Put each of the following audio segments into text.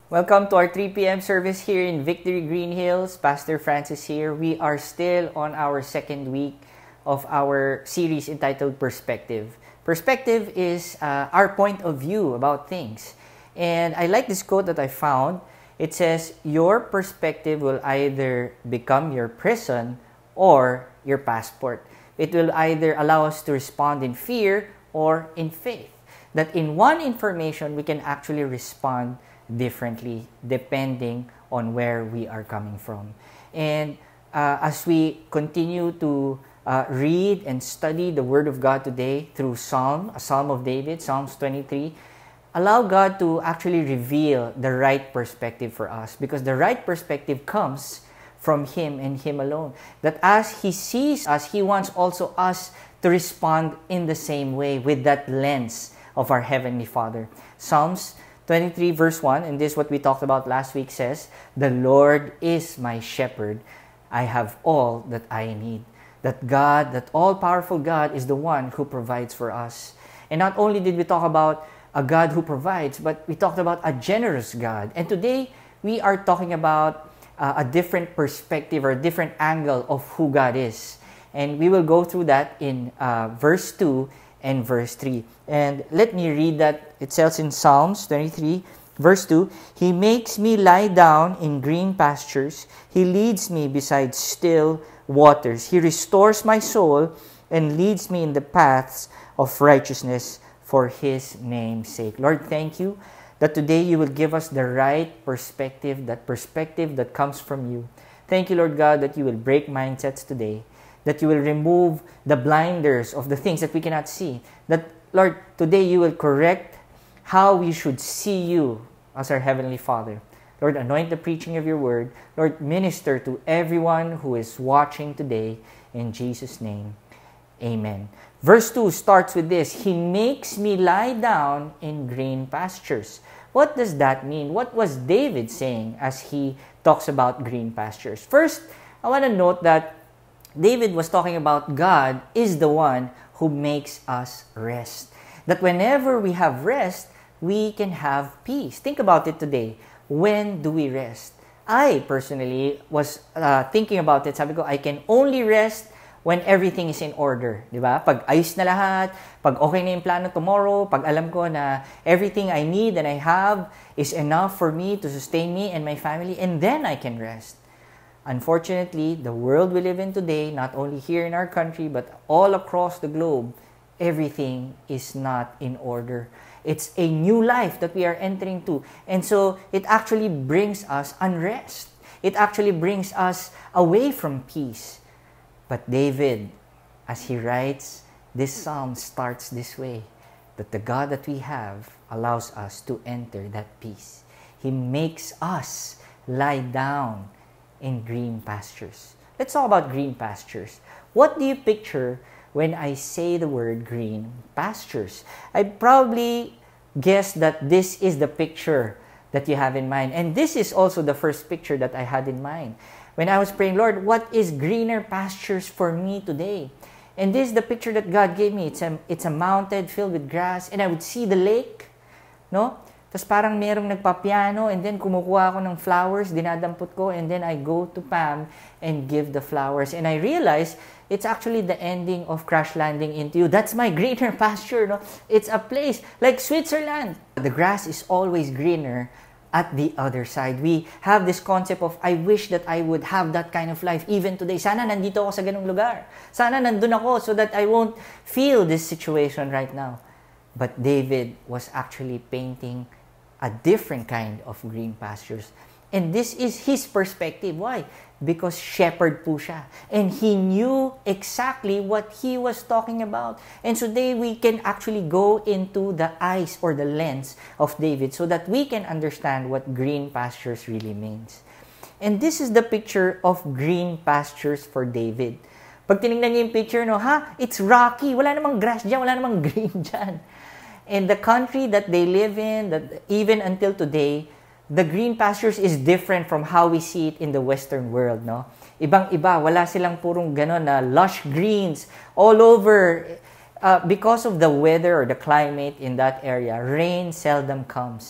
Welcome to our 3 p.m. service here in Victory Green Hills. Pastor Francis here. We are still on our second week of our series entitled Perspective. Perspective is our point of view about things. And I like this quote that I found. It says, your perspective will either become your prison or your passport. It will either allow us to respond in fear or in faith. That in one information, we can actually respond differently depending on where we are coming from. And as we continue to read and study the Word of God today through a Psalm of David, Psalms 23, allow God to actually reveal the right perspective for us, because the right perspective comes from Him and Him alone. That as He sees us, He wants also us to respond in the same way with that lens of our Heavenly Father. Psalms 23 verse 1, and this is what we talked about last week, says, "The Lord is my shepherd. I have all that I need." That God, that all-powerful God, is the one who provides for us. And not only did we talk about a God who provides, but we talked about a generous God. And today, we are talking about a different perspective or a different angle of who God is. And we will go through that in verse 2 and verse 3. And let me read that. It says in Psalms 23, verse 2, "He makes me lie down in green pastures. He leads me beside still waters. He restores my soul and leads me in the paths of righteousness for His name's sake." Lord, thank you that today you will give us the right perspective that comes from you. Thank you, Lord God, that you will break mindsets today, that you will remove the blinders of the things that we cannot see. That, Lord, today you will correct how we should see you as our Heavenly Father. Lord, anoint the preaching of your word. Lord, minister to everyone who is watching today. In Jesus' name, amen. Verse 2 starts with this: "He makes me lie down in green pastures." What does that mean? What was David saying as he talks about green pastures? First, I want to note that David was talking about God is the one who makes us rest. That whenever we have rest, we can have peace. Think about it today. When do we rest? I personally was thinking about it. Sabi ko, I can only rest when everything is in order. Diba? Pag ayos na lahat, pag okay na yung plano tomorrow, pag alam ko na everything I need and I have is enough for me to sustain me and my family, and then I can rest. Unfortunately, the world we live in today, not only here in our country, but all across the globe, everything is not in order. It's a new life that we are entering to. And so, it actually brings us unrest. It actually brings us away from peace. But David, as he writes, this psalm starts this way, that the God that we have allows us to enter that peace. He makes us lie down in green pastures. Let's talk about green pastures. What do you picture when I say the word green pastures? I probably guess that this is the picture that you have in mind. And this is also the first picture that I had in mind. When I was praying, Lord, what is greener pastures for me today? And this is the picture that God gave me. It's a mountain filled with grass, and I would see the lake, no? Tapos parang merong nagpapiano, and then kumukuha ako ng flowers, dinadampot ko, and then I go to Pam and give the flowers. And I realize it's actually the ending of Crash Landing into You. That's my greener pasture, no? It's a place like Switzerland. The grass is always greener at the other side. We have this concept of, I wish that I would have that kind of life even today. Sana nandito ako sa ganung lugar. Sana nandun ako so that I won't feel this situation right now. But David was actually painting a different kind of green pastures. And this is his perspective. Why? Because shepherd po siya. And he knew exactly what he was talking about. And today we can actually go into the eyes or the lens of David so that we can understand what green pastures really means. And this is the picture of green pastures for David. Pag tinignan niyo yung picture, no, it's rocky. Wala namang grass dyan, wala namang green dyan. In the country that they live in, that even until today, the green pastures is different from how we see it in the Western world, no? Ibang-iba, wala silang purong ganon na lush greens all over. Because of the weather or the climate in that area, rain seldom comes.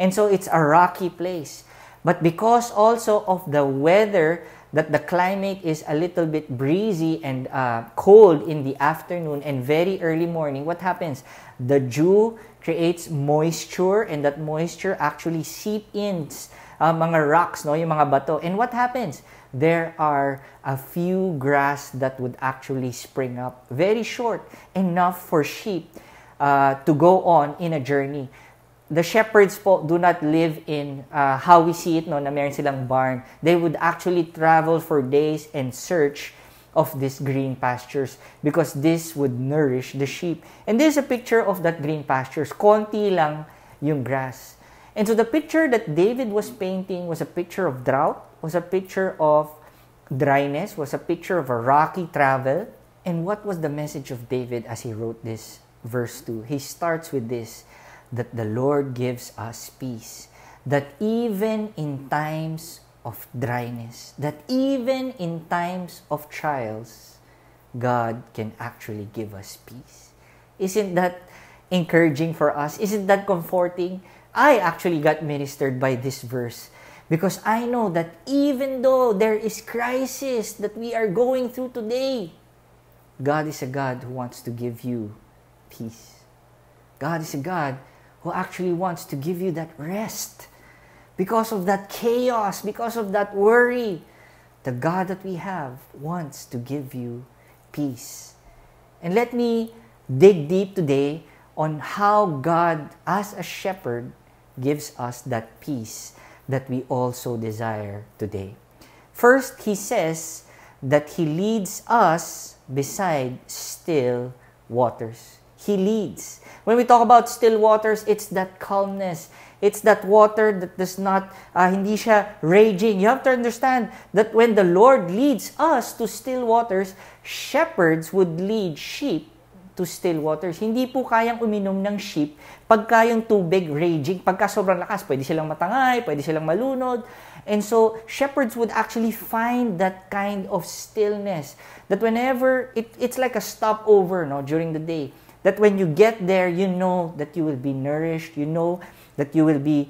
And so it's a rocky place. But because also of the weather, that the climate is a little bit breezy and cold in the afternoon and very early morning, what happens? The dew creates moisture, and that moisture actually seep in mga rocks, no, yung mga bato. And what happens? There are a few grass that would actually spring up, very short, enough for sheep to go on in a journey. The shepherds po do not live in how we see it, no, na meron silang barn. They would actually travel for days and search of these green pastures because this would nourish the sheep. And this is a picture of that green pastures. Konti lang yung grass. And so the picture that David was painting was a picture of drought, was a picture of dryness, was a picture of a rocky travel. And what was the message of David as he wrote this verse 2? He starts with this, that the Lord gives us peace. That even in times of dryness, that even in times of trials, God can actually give us peace. Isn't that encouraging for us? Isn't that comforting? I actually got ministered by this verse because I know that even though there is crisis that we are going through today, God is a God who wants to give you peace. God is a God who actually wants to give you that rest. Because of that chaos, because of that worry, the God that we have wants to give you peace. And let me dig deep today on how God, as a shepherd, gives us that peace that we also desire today. First, he says that he leads us beside still waters. He leads. When we talk about still waters, it's that calmness. It's that water that does not, hindi siya raging. You have to understand that when the Lord leads us to still waters, shepherds would lead sheep to still waters. Hindi po kayang uminom ng sheep pagka yung tubig raging. Pagka sobrang lakas, pwede silang matangay, pwede silang malunod. And so, shepherds would actually find that kind of stillness. That whenever, it's like a stopover, no, during the day. That when you get there, you know that you will be nourished. You know that you will be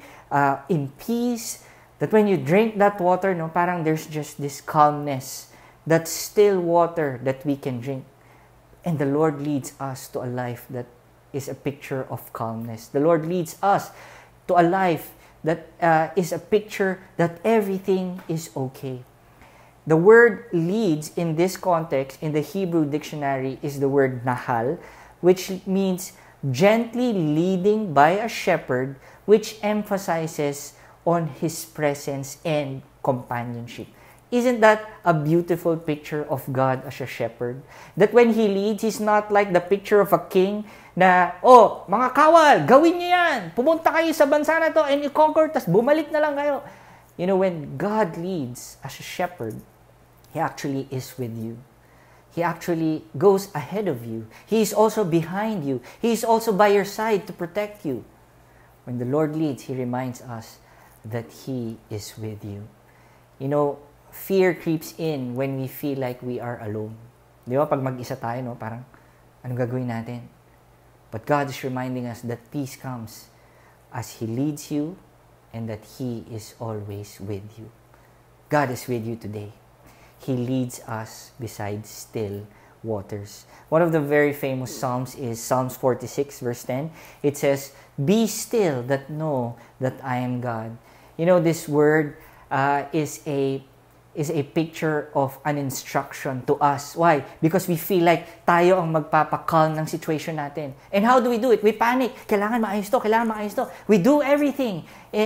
in peace. That when you drink that water, no, parang there's just this calmness. That still water that we can drink. And the Lord leads us to a life that is a picture of calmness. The Lord leads us to a life that is a picture that everything is okay. The word leads in this context, in the Hebrew dictionary, is the word nahal, which means gently leading by a shepherd, which emphasizes on his presence and companionship. Isn't that a beautiful picture of God as a shepherd? That when He leads, He's not like the picture of a king na, oh, mga kawal, gawin niyo yan. Pumunta kayo sa bansa na to and you conquer, tas bumalik na lang kayo. You know, when God leads as a shepherd, He actually is with you. He actually goes ahead of you. He is also behind you. He is also by your side to protect you. When the Lord leads, He reminds us that He is with you. You know, fear creeps in when we feel like we are alone. Di ba? Pag mag-isa tayo, no? Parang, anong gagawin natin? But God is reminding us that peace comes as He leads you and that He is always with you. God is with you today. He leads us beside still waters. One of the very famous Psalms is Psalms 46, verse 10. It says, "Be still that know that I am God." You know, this word is a picture of an instruction to us. Why? Because we feel like tayo ang magpapakalm ng situation natin. And how do we do it? We panic. Kailangan maayos to, kailangan maayos to. We do everything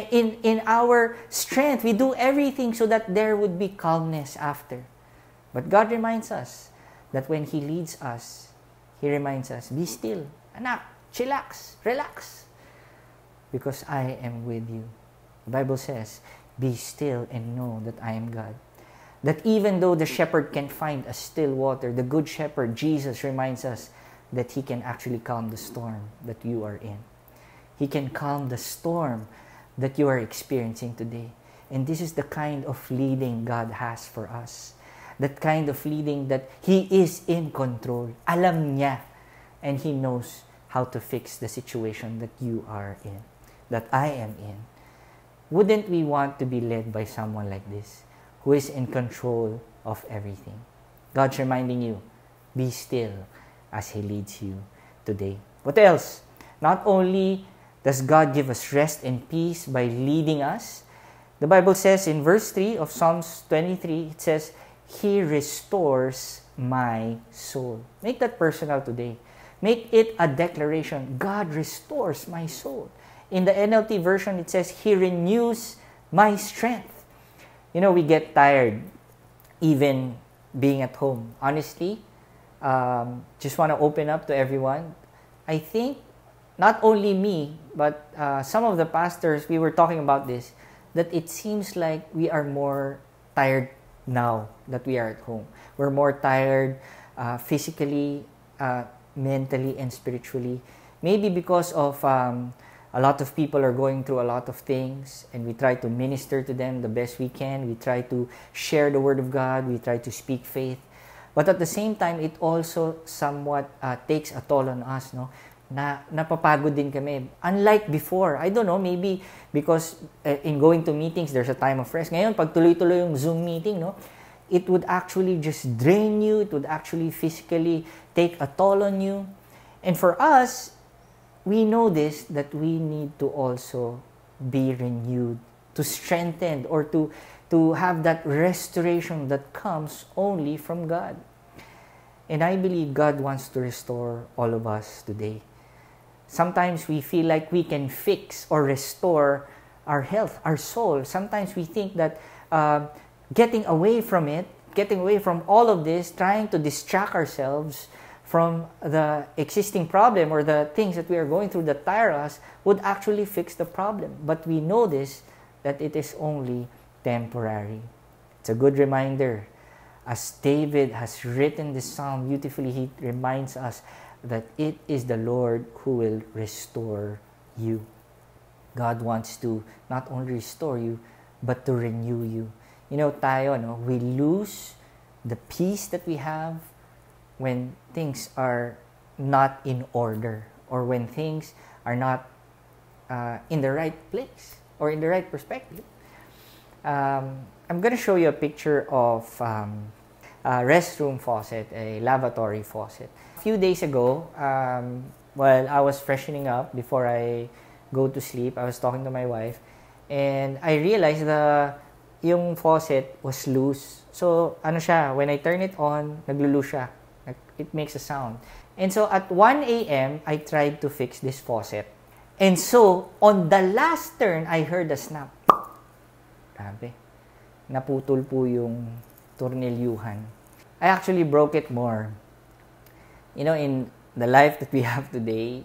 in our strength. We do everything so that there would be calmness after. But God reminds us that when He leads us, He reminds us, be still. Anak, chillax, relax. Because I am with you. The Bible says, be still and know that I am God. That even though the shepherd can find a still water, the good shepherd, Jesus, reminds us that He can actually calm the storm that you are in. He can calm the storm that you are experiencing today. And this is the kind of leading God has for us. That kind of leading that He is in control. Alam niya. And He knows how to fix the situation that you are in, that I am in. Wouldn't we want to be led by someone like this, who is in control of everything? God's reminding you, be still as He leads you today. What else? Not only does God give us rest and peace by leading us, the Bible says in verse 3 of Psalms 23, it says, He restores my soul. Make that personal today. Make it a declaration. God restores my soul. In the NLT version, it says, He renews my strength. You know, we get tired even being at home. Honestly, just want to open up to everyone. I think not only me, but some of the pastors, we were talking about this, that it seems like we are more tired now that we are at home. We're more tired physically, mentally, and spiritually. Maybe because of a lot of people are going through a lot of things, and we try to minister to them the best we can. We try to share the Word of God. We try to speak faith. But at the same time, it also somewhat takes a toll on us, no? Napapagod din kami. Unlike before, I don't know, maybe because in going to meetings, there's a time of rest. Ngayon, pag tuloy-tuloy yung Zoom meeting, no, it would actually just drain you. It would actually physically take a toll on you. And for us, we know this, that we need to also be renewed, to strengthen, or to have that restoration that comes only from God. And I believe God wants to restore all of us today. Sometimes we feel like we can fix or restore our health, our soul. Sometimes we think that getting away from it, getting away from all of this, trying to distract ourselves from the existing problem or the things that we are going through that tire us would actually fix the problem. But we know this, that it is only temporary. It's a good reminder. As David has written this psalm beautifully, he reminds us that it is the Lord who will restore you. God wants to not only restore you, but to renew you. You know, tayo, no, we lose the peace that we have when things are not in order, or when things are not in the right place or in the right perspective. I'm going to show you a picture of a restroom faucet, a lavatory faucet. A few days ago, while I was freshening up before I go to sleep, I was talking to my wife, and I realized yung faucet was loose. So, ano siya, when I turn it on, naglo-loose siya. It makes a sound. And so, at 1 a.m., I tried to fix this faucet. And so, on the last turn, I heard a snap. Grabe. Naputol po yung tornilyuhan. I actually broke it more. You know, in the life that we have today,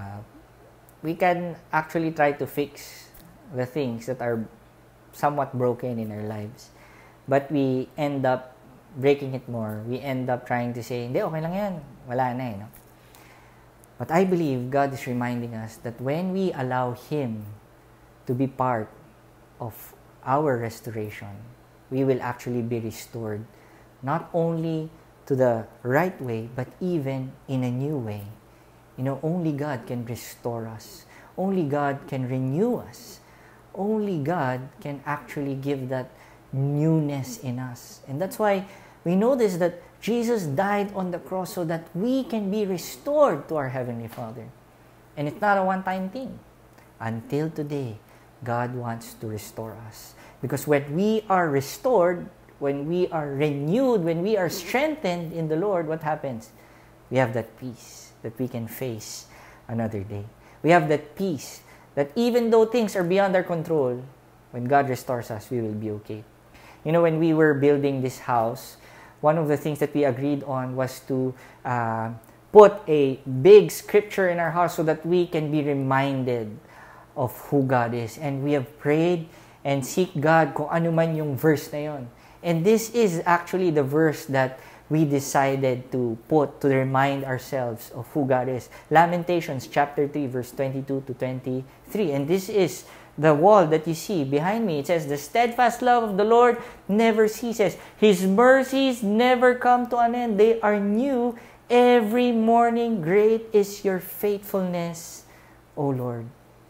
we can actually try to fix the things that are somewhat broken in our lives. But we end up breaking it more. We end up trying to say, hindi, okay lang yan. Wala na no? But I believe God is reminding us that when we allow Him to be part of our restoration, we will actually be restored, not only to the right way, but even in a new way. You know, only God can restore us. Only God can renew us. Only God can actually give that newness in us. And that's why we know this, that Jesus died on the cross so that we can be restored to our Heavenly Father. And it's not a one-time thing. Until today, God wants to restore us. Because when we are restored, when we are renewed, when we are strengthened in the Lord, what happens? We have that peace that we can face another day. We have that peace that even though things are beyond our control, when God restores us, we will be okay. You know, when we were building this house, one of the things that we agreed on was to put a big scripture in our house so that we can be reminded of who God is. And we have prayed and seek God kung ano man yung verse na yon. And this is actually the verse that we decided to put to remind ourselves of who God is. Lamentations chapter 3 verse 22 to 23. And this is the wall that you see behind me. It says, the steadfast love of the Lord never ceases. His mercies never come to an end. They are new every morning. Great is your faithfulness, O Lord.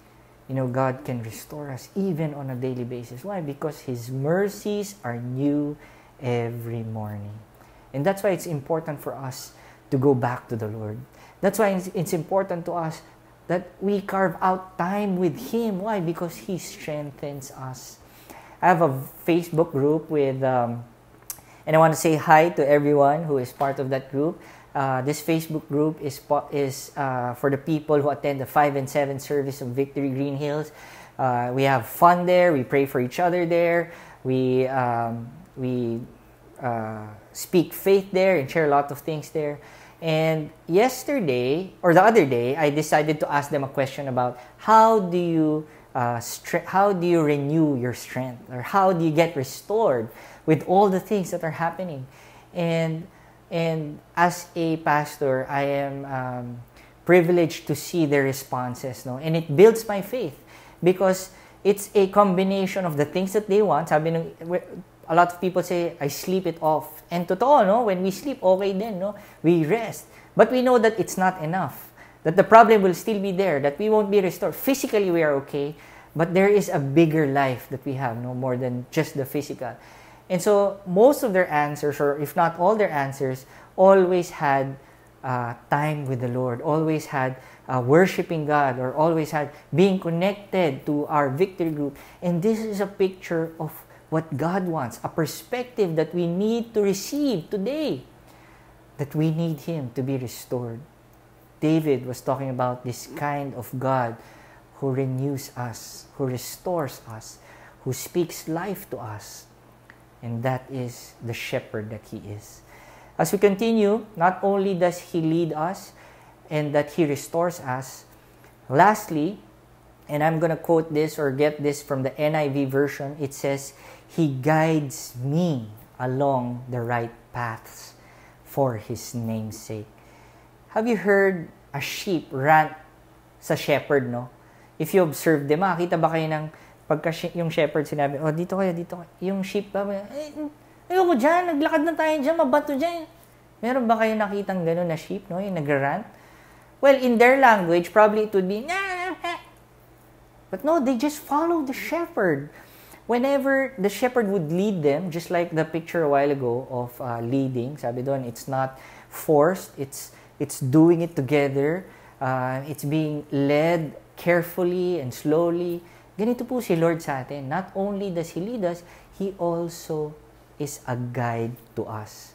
God can restore us even on a daily basis. Why? Because His mercies are new every morning. And that's why it's important for us to go back to the Lord. That's why it's important to us that we carve out time with Him. Why? Because He strengthens us. I have a Facebook group with, and I want to say hi to everyone who is part of that group. This Facebook group is for the people who attend the 5 and 7 service of Victory Green Hills. We have fun there. We pray for each other there. We speak faith there and share a lot of things there. And yesterday, or the other day, I decided to ask them a question about how do you renew your strength, or how do you get restored with all the things that are happening. And as a pastor, I am privileged to see their responses, no? And it builds my faith because it's a combination of the things that they want. A lot of people say, I sleep it off. And totoo, no? When we sleep, okay then, no? We rest. But we know that it's not enough. That the problem will still be there. That we won't be restored. Physically, we are okay. But there is a bigger life that we have, no? More than just the physical. And so, most of their answers, or if not all their answers, always had time with the Lord. Always had worshiping God. Or always had being connected to our victory group. And this is a picture of what God wants, a perspective that we need to receive today, that we need Him to be restored. David was talking about this kind of God who renews us, who restores us, who speaks life to us. And that is the shepherd that He is. As we continue, not only does He lead us and that He restores us, lastly, and I'm going to quote this or get this from the NIV version, it says, He guides me along the right paths for His name's sake. Have you heard a sheep rant sa shepherd, no? If you observe them, makita ba kayo ng pagka yung shepherd sinabi, oh, dito kayo. Yung sheep ba, ayoko dyan, naglakad na tayo dyan, mabato dyan. Meron ba kayo nakitang gano'n na sheep, no? Yung nagrant? Well, in their language, probably it would be, but no, they just follow the shepherd. Whenever the shepherd would lead them, just like the picture a while ago of leading, sabi doon, it's not forced, it's doing it together, it's being led carefully and slowly. Ganito po si Lord sa atin. Not only does He lead us, He also is a guide to us.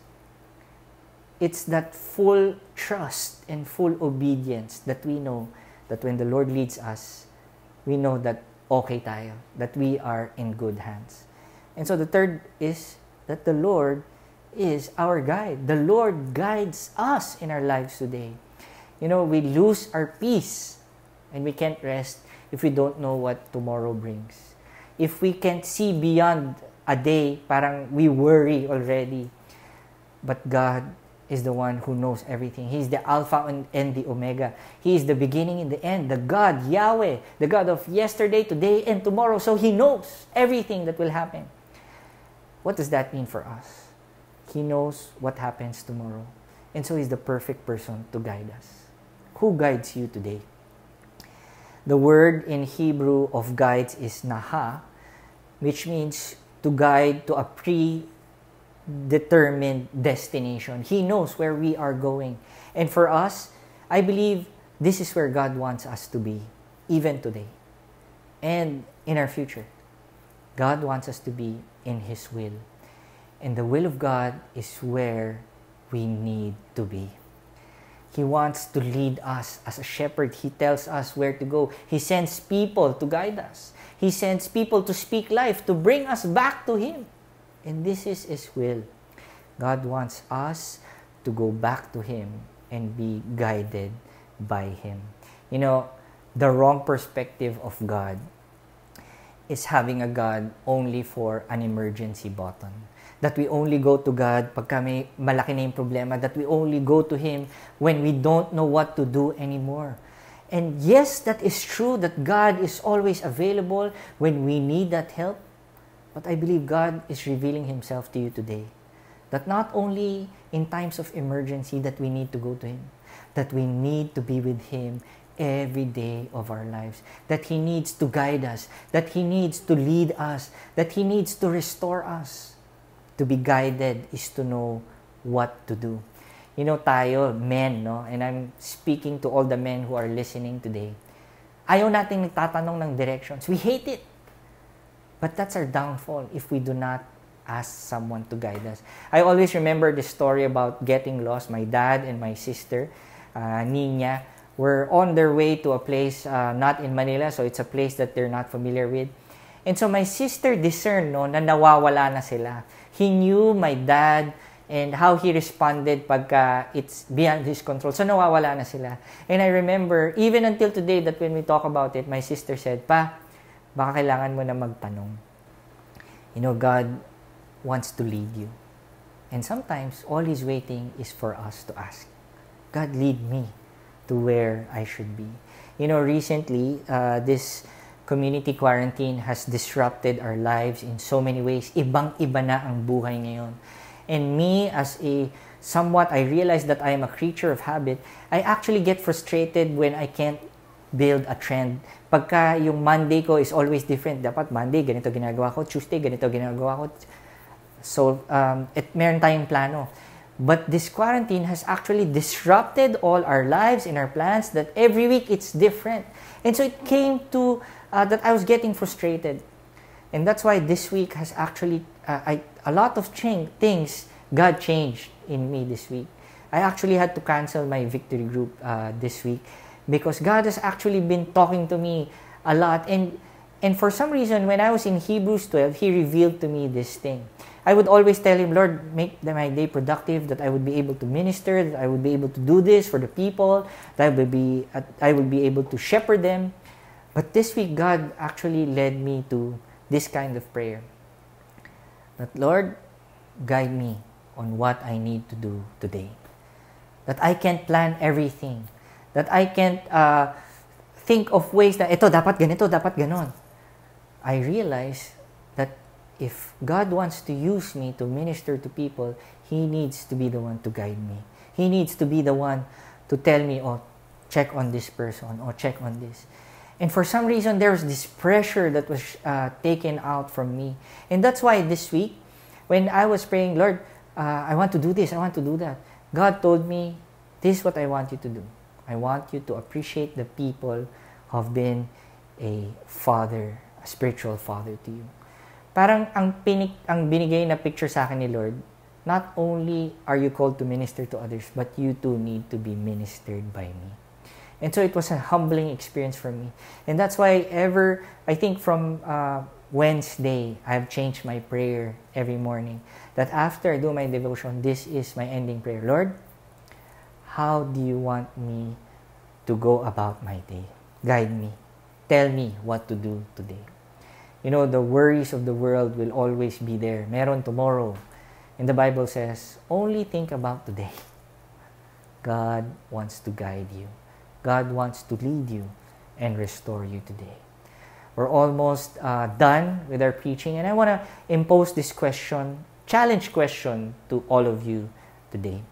It's that full trust and full obedience that we know that when the Lord leads us, we know that okay tayo, that we are in good hands. And so the third is that the Lord is our guide. The Lord guides us in our lives today. We lose our peace and we can't rest if we don't know what tomorrow brings. If we can't see beyond a day, parang we worry already. But God is the one who knows everything. He is the Alpha and the Omega. He is the beginning and the end. The God, Yahweh, the God of yesterday, today, and tomorrow. So He knows everything that will happen. What does that mean for us? He knows what happens tomorrow. And so He's the perfect person to guide us. Who guides you today? The word in Hebrew of guides is naha, which means to guide to a predetermined destination. He knows where we are going. And for us, I believe this is where God wants us to be, even today. And in our future, God wants us to be in His will. And the will of God is where we need to be. He wants to lead us as a shepherd. He tells us where to go. He sends people to guide us. He sends people to speak life, to bring us back to Him. And this is His will. God wants us to go back to Him and be guided by Him. The wrong perspective of God is having a God only for an emergency button. That we only go to God pagka may malaki na yung problema. That we only go to Him when we don't know what to do anymore. And yes, that is true that God is always available when we need that help. But I believe God is revealing Himself to you today. That not only in times of emergency that we need to go to Him, that we need to be with Him every day of our lives. That He needs to guide us. That He needs to lead us. That He needs to restore us. To be guided is to know what to do. You know, tayo, men, no? And I'm speaking to all the men who are listening today. Ayaw nating nagtatanong ng directions. We hate it. But that's our downfall if we do not ask someone to guide us. I always remember the story about getting lost. My dad and my sister, Nina, were on their way to a place not in Manila, so it's a place that they're not familiar with. And so my sister discerned no, na nawawala na sila. He knew my dad and how he responded pagka it's beyond his control. So nawawala na sila. And I remember, even until today, that when we talk about it, my sister said, "Pa, baka kailangan mo na magtanong. You know, God wants to lead you. And sometimes, all He's waiting is for us to ask, God, lead me to where I should be." You know, recently, this community quarantine has disrupted our lives in so many ways. Ibang-iba na ang buhay ngayon. And me, as a somewhat, I realize that I am a creature of habit. I actually get frustrated when I can't build a trend. Pagka yung Monday ko is always different. Dapat Monday, ganito ginagawa ko. Tuesday, ganito ginagawa ko. So, meron tayong plano. But this quarantine has actually disrupted all our lives and our plans, that every week it's different. And so it came to that I was getting frustrated. And that's why this week has actually, a lot of things God changed in me this week. I actually had to cancel my victory group this week because God has actually been talking to me a lot. And for some reason, when I was in Hebrews 12, He revealed to me this thing. I would always tell Him, Lord, make my day productive, that I would be able to minister, that I would be able to do this for the people, that I would be able to shepherd them. But this week, God actually led me to this kind of prayer. That, Lord, guide me on what I need to do today. That I can't plan everything. That I can't think of ways that, ito, dapat ganito, dapat ganon. I realize that if God wants to use me to minister to people, He needs to be the one to guide me. He needs to be the one to tell me, oh, check on this person, or check on this. And for some reason, there was this pressure that was taken out from me. And that's why this week, when I was praying, Lord, I want to do this, I want to do that, God told me, this is what I want you to do. I want you to appreciate the people who have been a father, a spiritual father to you. Parang ang binigay na picture sa akin ni Lord, not only are you called to minister to others, but you too need to be ministered by me. And so it was a humbling experience for me. And that's why I think from Wednesday, I've changed my prayer every morning. That after I do my devotion, this is my ending prayer. Lord, how do you want me to go about my day? Guide me. Tell me what to do today. You know, the worries of the world will always be there. Meron tomorrow. And the Bible says, only think about today. God wants to guide you. God wants to lead you and restore you today. We're almost done with our preaching, and I want to impose this challenge question to all of you today.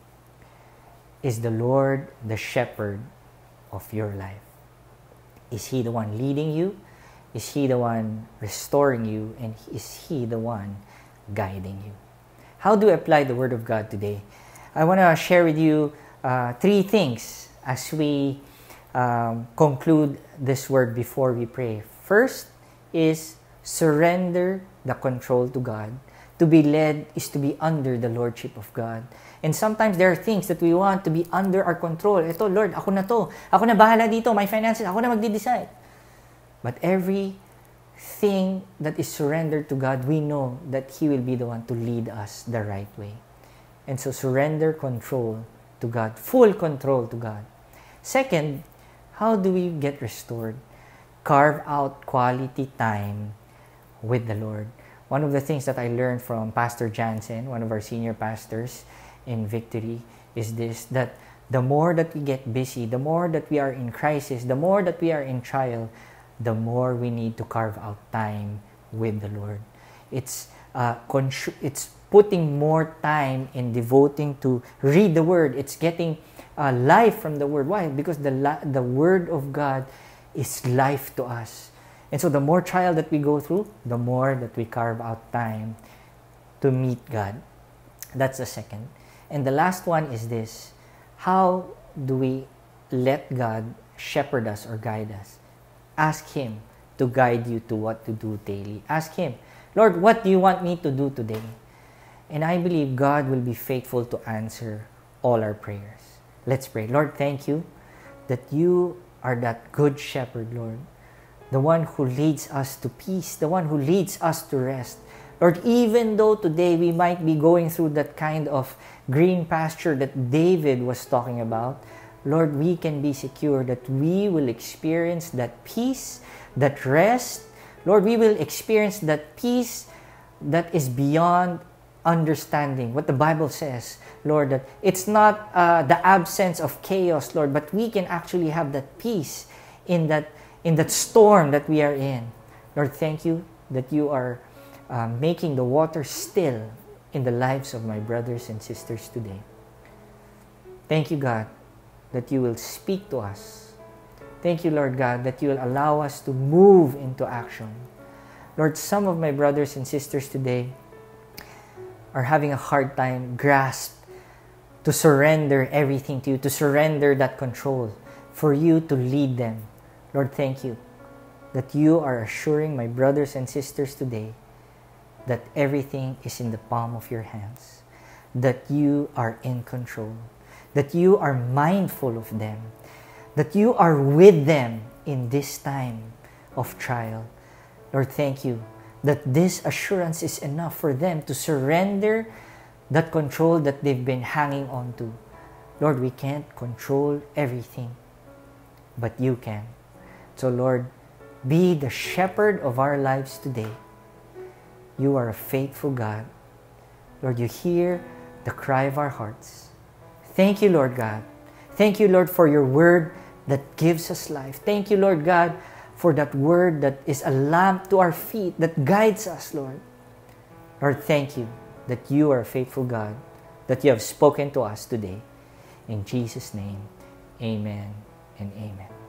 Is the Lord the shepherd of your life? Is He the one leading you? Is He the one restoring you? And is He the one guiding you? How do I apply the Word of God today? I want to share with you 3 things as we conclude this word before we pray. First is surrender the control to God. To be led is to be under the Lordship of God. And sometimes there are things that we want to be under our control. Ito, Lord, ako na to. Ako na bahala dito. My finances, ako na magde-decide. But everything that is surrendered to God, we know that He will be the one to lead us the right way. And so surrender control to God. Full control to God. Second, how do we get restored? Carve out quality time with the Lord. One of the things that I learned from Pastor Jansen, one of our senior pastors in Victory, is this, that the more that we get busy, the more that we are in crisis, the more that we are in trial, the more we need to carve out time with the Lord. It's putting more time in devoting to read the Word. It's getting life from the Word. Why? Because the Word of God is life to us. And so the more trial that we go through, the more that we carve out time to meet God. That's the second. And the last one is this. How do we let God shepherd us or guide us? Ask Him to guide you to what to do daily. Ask Him, Lord, what do you want me to do today? And I believe God will be faithful to answer all our prayers. Let's pray. Lord, thank you that you are that good shepherd, Lord. The one who leads us to peace, the one who leads us to rest. Lord, even though today we might be going through that kind of green pasture that David was talking about, Lord, we can be secure that we will experience that peace, that rest. Lord, we will experience that peace that is beyond understanding. What the Bible says, Lord, that it's not the absence of chaos, Lord, but we can actually have that peace in that storm that we are in. Lord, thank you that you are making the water still in the lives of my brothers and sisters today. Thank you, God, that you will speak to us. Thank you, Lord God, that you will allow us to move into action. Lord, some of my brothers and sisters today are having a hard time grasp to surrender everything to you, to surrender that control, for you to lead them. Lord, thank you that you are assuring my brothers and sisters today that everything is in the palm of your hands, that you are in control, that you are mindful of them, that you are with them in this time of trial. Lord, thank you that this assurance is enough for them to surrender that control that they've been hanging on to. Lord, we can't control everything, but you can. So Lord, be the shepherd of our lives today. You are a faithful God. Lord, you hear the cry of our hearts. Thank you, Lord God. Thank you, Lord, for your word that gives us life. Thank you, Lord God, for that word that is a lamp to our feet, that guides us, Lord. Lord, thank you that you are a faithful God, that you have spoken to us today. In Jesus' name, amen and amen.